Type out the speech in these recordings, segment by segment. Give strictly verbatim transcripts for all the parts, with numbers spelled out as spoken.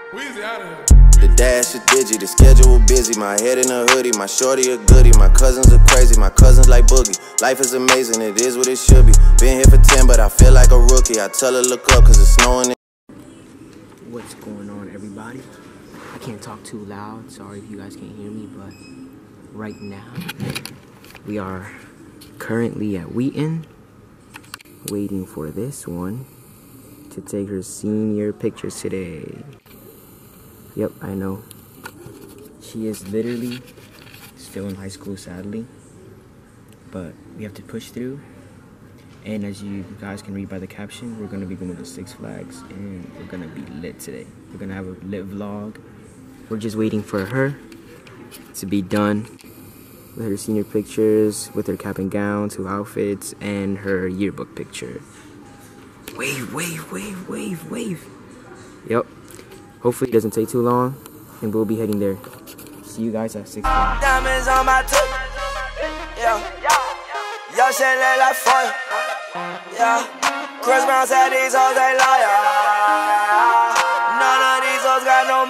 Weezy out of here. The dash is digi, the schedule busy. My head in a hoodie, my shorty a goodie. My cousins are crazy, my cousins like Boogie. Life is amazing, it is what it should be. Been here for ten, but I feel like a rookie. I tell her look up, cause it's snowing. What's going on, everybody? I can't talk too loud, sorry if you guys can't hear me, but right now we are currently at Wheaton waiting for this one to take her senior pictures today. Yep, I know. She is literally still in high school, sadly. But we have to push through. And as you guys can read by the caption, we're going to be going to Six Flags. And we're going to be lit today. We're going to have a lit vlog. We're just waiting for her to be done with her senior pictures, with her cap and gown, two outfits, and her yearbook picture. Wave, wave, wave, wave, wave. Yep. Hopefully it doesn't take too long, and we'll be heading there. See you guys at Six Flags. Diamonds on my tooth. Yeah. Yo, shit look like fire. Yeah. Chris Brown said these hoes ain't loyal. None of these hoes got no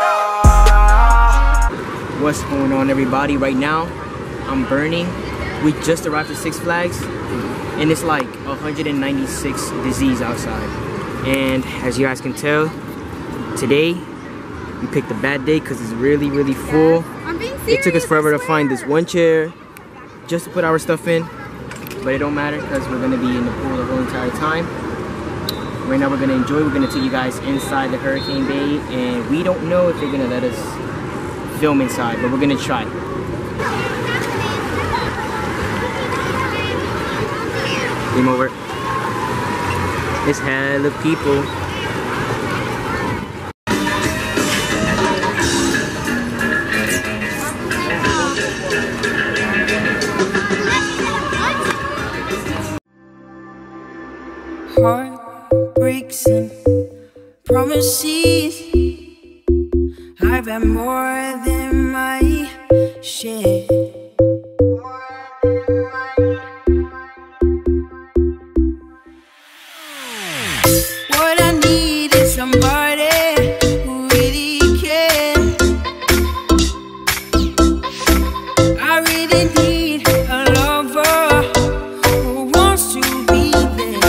moral. What's going on, everybody? Right now, I'm burning. We just arrived at Six Flags, and it's like one hundred ninety-six degrees outside. And as you guys can tell, today we picked a bad day because it's really, really full. I'm being serious, it took us forever to find this one chair just to put our stuff in, but it don't matter because we're gonna be in the pool the whole entire time. Right now we're gonna enjoy. We're gonna take you guys inside the Hurricane Bay, and we don't know if they're gonna let us film inside, but we're gonna try. Game over. It's hella people. Heart breaks and promises. I've had more than my share. What I need is somebody who really cares. I really need a lover who wants to be there.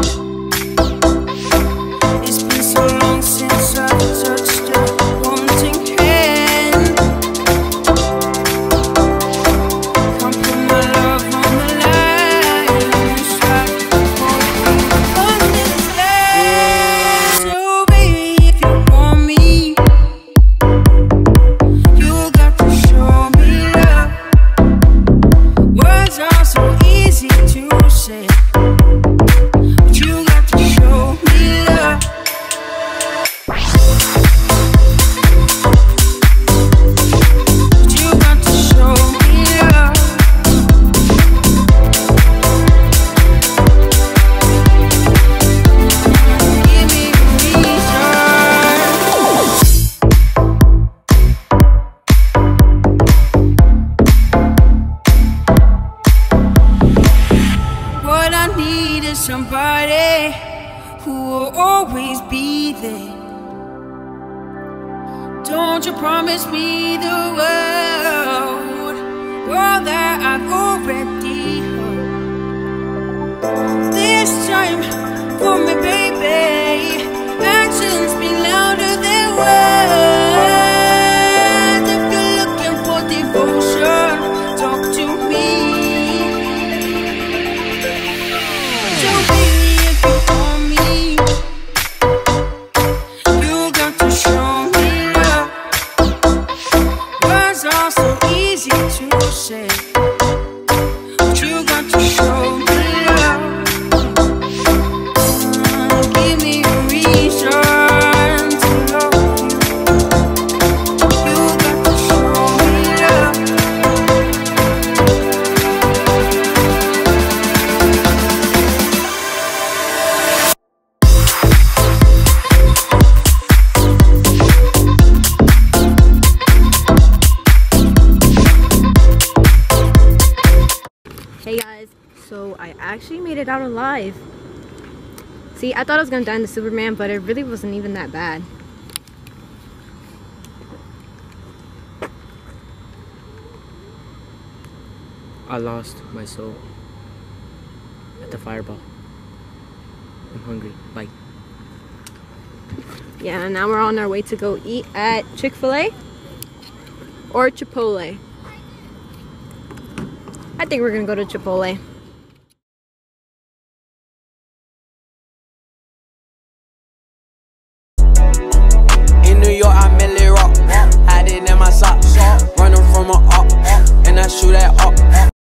It's been so long since I've touched a wanting hand. Come put my love on the line and strive for on this land. So baby, if you want me, you got to show me love. Words are so easy to say, but you got to show me love. But you got to show me love. Give me a reason. What I need is somebody who will always be there. Don't you promise me the world, world that I've already heard. This time, for me, baby. Actions speak louder than words. If you're looking for devotion, talk to me. So baby, if you want me, you got to show me love. Words are so easy to say, but you got to show me love. Give me a reason to love you. You got to show me love. Hey guys, so I actually made it out alive. See, I thought I was gonna die in the Superman, but it really wasn't even that bad. I lost my soul at the fireball. I'm hungry. Bye. Yeah, now we're on our way to go eat at Chick-fil-A or Chipotle. I think we're gonna go to Chipotle. In New York, I met Lil Rock. Hide it in my socks. Running from a up, and I shoot that up.